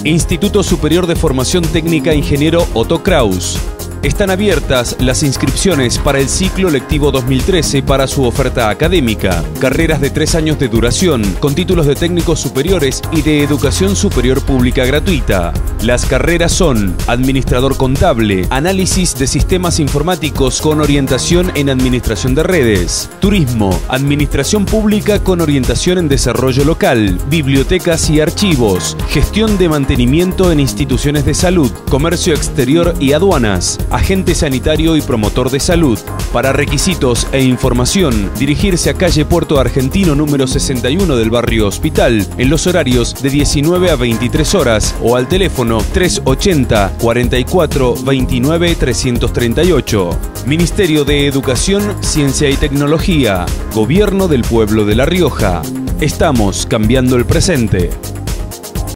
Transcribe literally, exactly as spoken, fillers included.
Instituto Superior de Formación Técnica Ingeniero Otto Kraus. Están abiertas las inscripciones para el ciclo lectivo dos mil trece para su oferta académica. Carreras de tres años de duración, con títulos de técnicos superiores y de educación superior pública gratuita. Las carreras son Administrador Contable, Análisis de Sistemas Informáticos con orientación en Administración de Redes, Turismo, Administración Pública con orientación en Desarrollo Local, Bibliotecas y Archivos, Gestión de Mantenimiento en Instituciones de Salud, Comercio Exterior y Aduanas, Agente sanitario y promotor de salud. Para requisitos e información, dirigirse a calle Puerto Argentino número sesenta y uno del barrio Hospital, en los horarios de diecinueve a veintitrés horas o al teléfono tres ochenta, cuarenta y cuatro, veintinueve, trescientos treinta y ocho. Ministerio de Educación, Ciencia y Tecnología. Gobierno del Pueblo de La Rioja. Estamos cambiando el presente.